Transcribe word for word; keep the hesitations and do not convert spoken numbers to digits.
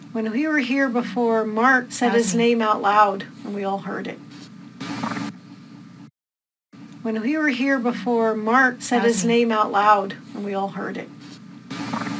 When we were here before, Mark said his name out loud, and we all heard it. When we were here before, Mark said his name out loud, and we all heard it.